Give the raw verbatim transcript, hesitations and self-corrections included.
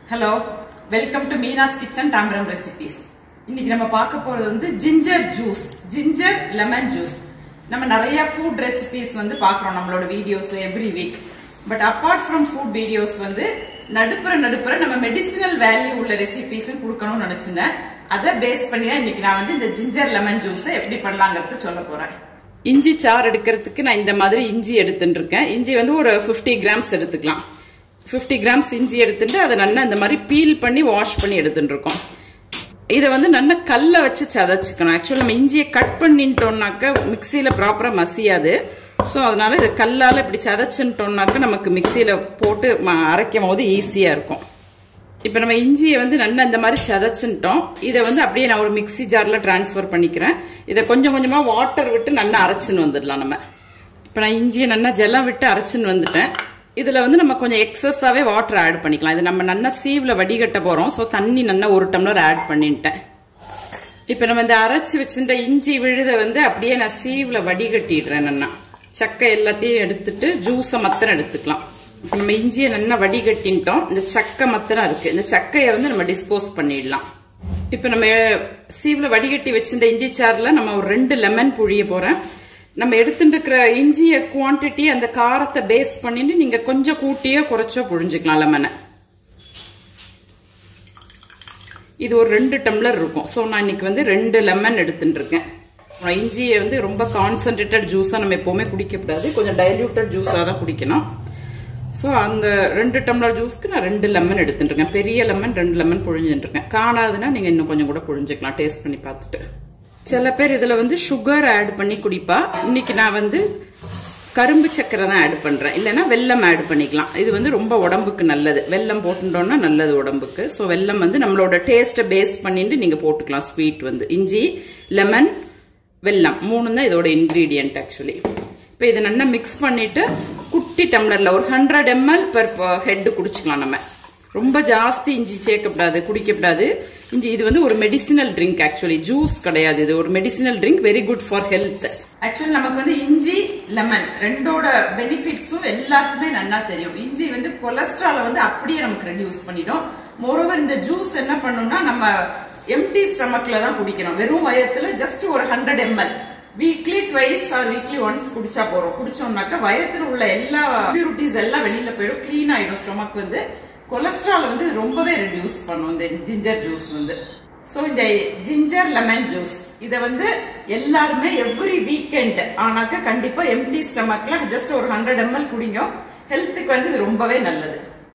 Hello, welcome to Meena's kitchen Tambaram recipes. இன்னைக்கு நம்ம பார்க்க போறது வந்து ginger juice, ginger lemon juice. நம்ம நிறைய ஃபுட் ரெசிபிஸ் வந்து பாக்குறோம் நம்மளோட videos every week. But apart from food videos வந்து நடுப்புற நடுப்புற நம்ம மெடிசினல் வேல்யூ உள்ள ரெசிபிஸ் கொடுக்கணும்னு நினைச்சிருந்தேன். அதை பேஸ் பண்ணி தான் இன்னைக்கு நான் வந்து இந்த ஜிஞ்சர் லெமன் ஜூஸ் எப்படி பண்ணலாங்கிறது சொல்ல போறேன். இஞ்சி சாறு எடுக்கிறதுக்கு நான் இந்த மாதிரி இஞ்சி எடுத்துட்டு இருக்கேன். இஞ்சி வந்து ஒரு பிப்டி கிராம்ஸ் எடுத்துக்கலாம். பிப்டி கிராம்ஸ் இஞ்சி எடுத்துட்டு அதை நல்லா இந்த மாதிரி பீல் பண்ணி வாஷ் பண்ணி எடுத்துட்டு இருக்கோம். இதை வந்து நல்லா கல்ல வச்சு சதைச்சுக்கணும். ஆக்சுவலி நம்ம இஞ்சியை கட் பண்ணிட்டோம்னாக்க மிக்சியில ப்ராப்பரா மசியாது. ஸோ அதனால இது கல்லால இப்படி சதைச்சுட்டோம்னாக்க நமக்கு மிக்சியில போட்டு அரைக்கும் போது ஈஸியா இருக்கும். இப்ப நம்ம இஞ்சியை வந்து நல்லா இந்த மாதிரி சதைச்சுட்டோம். இதை வந்து அப்படியே நான் ஒரு மிக்சி ஜார்ல டிரான்ஸ்பர் பண்ணிக்கிறேன். இதை கொஞ்சம் கொஞ்சமா வாட்டர் விட்டு நல்லா அரைச்சுன்னு வந்துடலாம். நம்ம இப்ப நான் இஞ்சியை நல்லா ஜலம் விட்டு அரைச்சுன்னு வந்துட்டேன். இதுல வந்து நம்ம கொஞ்சம் எக்ஸஸாவே வாட்டர் ஆட் பண்ணிக்கலாம். இது நம்ம நல்லா சீவ்ல வடிகட்ட போறோம். ஸோ தண்ணி நல்லா ஒரு டம்ளர் ஆட் பண்ணிட்டேன். இப்ப நம்ம இந்த அரைச்சு வச்சுட்ட இஞ்சி விழுத வந்து அப்படியே நான் சீவ்ல வடிகட்டிடுறேன். நல்லா சக்கை எல்லாத்தையும் எடுத்துட்டு ஜூஸை மத்தரம் எடுத்துக்கலாம். இப்ப நம்ம இஞ்சியை நல்லா வடிகட்டிட்டோம். இந்த சக்கை மத்தரம் இருக்கு. இந்த சக்கையை வந்து நம்ம டிஸ்போஸ் பண்ணிடலாம். இப்ப நம்ம சீவ்ல வடிகட்டி வச்சுட்ட இஞ்சி சாறுல நம்ம ஒரு ரெண்டு லெமன் புழிய போறேன். நம்ம எடுத்துட்டு இருக்கிற இஞ்சிய குவான்டிட்டி அந்த காரத்தை பேஸ் பண்ணிட்டு நீங்க கொஞ்சம் கூட்டியோ குறைச்சோ புழிஞ்சுக்கலாம் லெமனை. இது ஒரு ரெண்டு டம்ளர் இருக்கும். ஸோ நான் இன்னைக்கு வந்து ரெண்டு லெமன் எடுத்துட்டு இருக்கேன். இஞ்சியை வந்து ரொம்ப கான்சென்ட்ரேட்டட் ஜூஸா நம்ம எப்பவுமே குடிக்கக்கூடாது. கொஞ்சம் டைல்யூட்டட் ஜூஸா தான் குடிக்கணும். ஸோ அந்த ரெண்டு டம்ளர் ஜூஸ்க்கு நான் ரெண்டு லெமன் எடுத்துட்டு இருக்கேன். பெரிய லெமன் ரெண்டு லெமன் புழிஞ்சுட்டு இருக்கேன். காணாதுன்னா நீங்க இன்னும் கொஞ்சம் கூட புழிஞ்சுக்கலாம் டேஸ்ட் பண்ணி பார்த்துட்டு. சில பேர் இதுல வந்து சுகர் ஆட் பண்ணி குடிப்பா. இன்னைக்கு நான் வந்து கரும்பு சக்கரை தான் ஆட் பண்றேன். இல்லைன்னா வெல்லம் ஆட் பண்ணிக்கலாம். இது வந்து ரொம்ப உடம்புக்கு நல்லது. வெல்லம் போட்டுட்டோம்னா நல்லது உடம்புக்கு. ஸோ வெல்லம் வந்து நம்மளோட டேஸ்ட்டை பேஸ் பண்ணிட்டு நீங்க போட்டுக்கலாம். ஸ்வீட் வந்து இஞ்சி, லெமன், வெல்லம் மூணு தான் இதோட இன்கிரீடியன்ட் ஆக்சுவலி. இப்போ இதை நல்லா மிக்ஸ் பண்ணிட்டு குட்டி டம்ளர்ல ஒரு ஹண்ட்ரட் எம்எல் பெர் ஹெட் குடிச்சுக்கலாம். நம்ம ரொம்ப ஜாஸ்தி இஞ்சி சேர்க்கப்படாது, குடிக்கப்படாது. இஞ்சி இது வந்து ஒரு மெடிசினல் ட்ரிங்க். ஆக்சுவலி ஜூஸ் கிடையாது, இது ஒரு medicinal drink. Very good for health. Actually நமக்கு வந்து இஞ்சி லெமன் ரெண்டோட பெனிஃபிட்ஸும் எல்லாருக்குமே நல்லா தெரியும். இஞ்சி வந்து கொலஸ்ட்ரால வந்து அப்படியே நமக்கு ரெடியூஸ் பண்ணிடும். மோரோவர் இந்த ஜூஸ் என்ன பண்ணும்னா நம்ம எம்டி ஸ்டமக்ல தான் குடிக்கணும். வெறும் வயத்துல ஜஸ்ட் ஒரு hundred ML weekly twice or weekly once குடிச்சா போறோம். குடிச்சோம்னாக்க வயத்துல உள்ள எல்லா பியூரிட்டிஸ் எல்லாம் வெளியில போயிடும். கிளீன் ஆயிடும் ஸ்டொமக். வந்து கொலஸ்ட்ரால் வந்து ரொம்பவே ரெடியூஸ் பண்ணும் இந்த ஜிஞ்சர் ஜூஸ் வந்து. சோ இந்த ஜிஞ்சர் லெமன் ஜூஸ் இத வந்து எல்லாருமே எவ்ரி வீக்கெண்ட் ஆனாக்க கண்டிப்பா எம்டி ஸ்டமக்ல ஜஸ்ட் ஒரு ஹண்ட்ரட் எம்எல் குடிங்க. ஹெல்த்துக்கு வந்து இது ரொம்பவே நல்லது.